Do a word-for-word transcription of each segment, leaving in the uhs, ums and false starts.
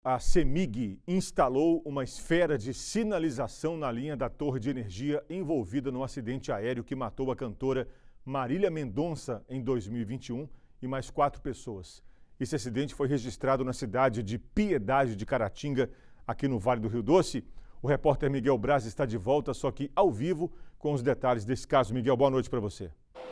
A CEMIG instalou uma esfera de sinalização na linha da torre de energia envolvida no acidente aéreo que matou a cantora Marília Mendonça em dois mil e vinte e um e mais quatro pessoas. Esse acidente foi registrado na cidade de Piedade de Caratinga, aqui no Vale do Rio Doce. O repórter Miguel Braz está de volta, só que ao vivo, com os detalhes desse caso. Miguel, boa noite para você.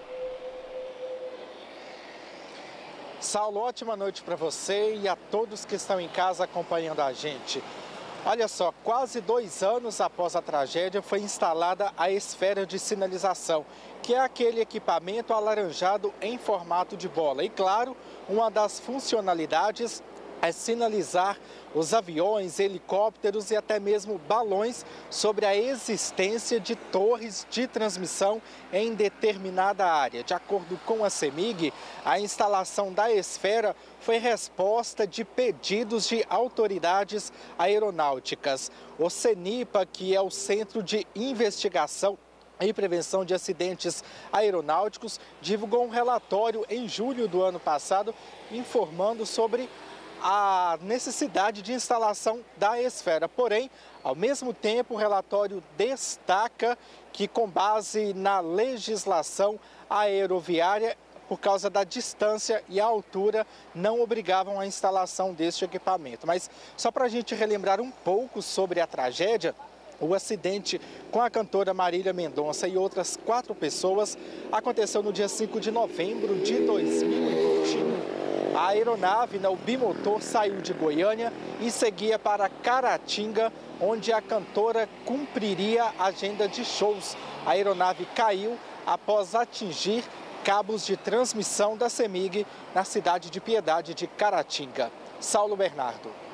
Saulo, ótima noite para você e a todos que estão em casa acompanhando a gente. Olha só, quase dois anos após a tragédia foi instalada a esfera de sinalização, que é aquele equipamento alaranjado em formato de bola. E claro, uma das funcionalidades é sinalizar os aviões, helicópteros e até mesmo balões sobre a existência de torres de transmissão em determinada área. De acordo com a CEMIG, a instalação da esfera foi resposta de pedidos de autoridades aeronáuticas. O CENIPA, que é o Centro de Investigação e Prevenção de Acidentes Aeronáuticos, divulgou um relatório em julho do ano passado informando sobre a necessidade de instalação da esfera. Porém, ao mesmo tempo, o relatório destaca que, com base na legislação aeroviária, por causa da distância e a altura, não obrigavam a instalação deste equipamento. Mas só para a gente relembrar um pouco sobre a tragédia, o acidente com a cantora Marília Mendonça e outras quatro pessoas aconteceu no dia cinco de novembro de dois mil e vinte e um. A aeronave, né, o bimotor, saiu de Goiânia e seguia para Caratinga, onde a cantora cumpriria a agenda de shows. A aeronave caiu após atingir cabos de transmissão da CEMIG na cidade de Piedade de Caratinga. Saulo Bernardo.